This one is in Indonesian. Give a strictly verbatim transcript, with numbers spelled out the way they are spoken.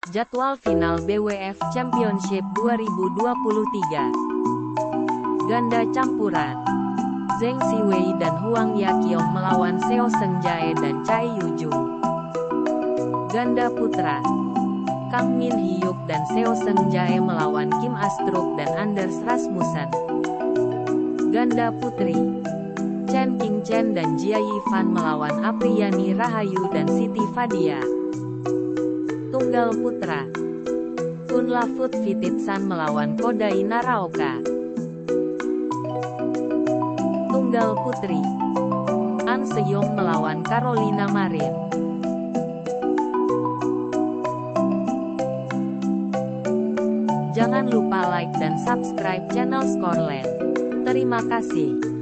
Jadwal final B W F Championship dua ribu dua puluh tiga. Ganda campuran. Zheng Siwei dan Huang Yaqiong melawan Seo Seung Jae dan Chai Yu Jung. Ganda putra. Kang Min Hyuk dan Seo Seung Jae melawan Kim Astrup dan Anders Rasmussen. Ganda putri. Chen Qingchen dan Jia Yifan melawan Apriyani Rahayu dan Siti Fadia. Tunggal putra. Kunlavut Vititsan melawan Kodai Naraoka. Tunggal putri. An Seyong melawan Carolina Marin. Jangan lupa like dan subscribe channel Scoreland. Terima kasih.